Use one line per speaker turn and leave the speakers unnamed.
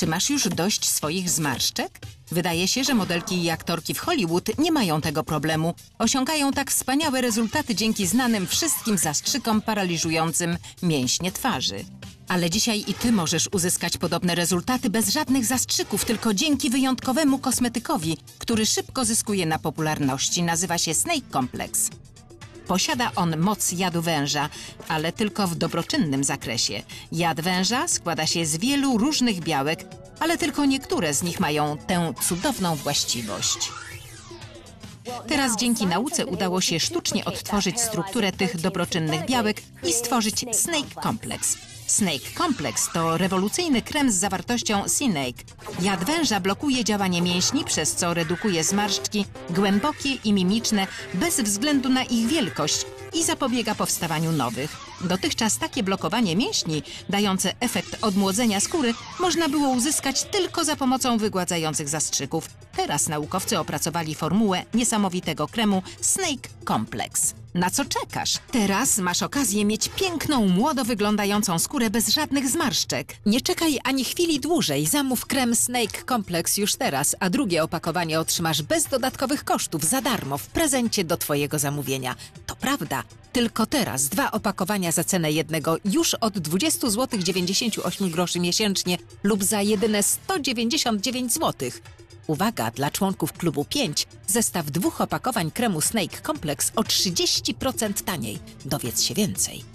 Czy masz już dość swoich zmarszczek? Wydaje się, że modelki i aktorki w Hollywood nie mają tego problemu. Osiągają tak wspaniałe rezultaty dzięki znanym wszystkim zastrzykom paraliżującym mięśnie twarzy. Ale dzisiaj i ty możesz uzyskać podobne rezultaty bez żadnych zastrzyków, tylko dzięki wyjątkowemu kosmetykowi, który szybko zyskuje na popularności. Nazywa się Snake Complex. Posiada on moc jadu węża, ale tylko w dobroczynnym zakresie. Jad węża składa się z wielu różnych białek, ale tylko niektóre z nich mają tę cudowną właściwość. Teraz dzięki nauce udało się sztucznie odtworzyć strukturę tych dobroczynnych białek i stworzyć Snake Complex. Snake Complex to rewolucyjny krem z zawartością Snake. Jad węża blokuje działanie mięśni, przez co redukuje zmarszczki głębokie i mimiczne bez względu na ich wielkość i zapobiega powstawaniu nowych. Dotychczas takie blokowanie mięśni, dające efekt odmłodzenia skóry, można było uzyskać tylko za pomocą wygładzających zastrzyków. Teraz naukowcy opracowali formułę niesamowitego kremu Snake Complex. Na co czekasz? Teraz masz okazję mieć piękną, młodo wyglądającą skórę bez żadnych zmarszczek. Nie czekaj ani chwili dłużej. Zamów krem Snake Complex już teraz, a drugie opakowanie otrzymasz bez dodatkowych kosztów za darmo w prezencie do twojego zamówienia. To prawda. Tylko teraz 2 opakowania za cenę jednego już od 20,98 zł miesięcznie lub za jedyne 199 zł. Uwaga, dla członków klubu 5 zestaw 2 opakowań kremu Snake Complex o 30% taniej. Dowiedz się więcej.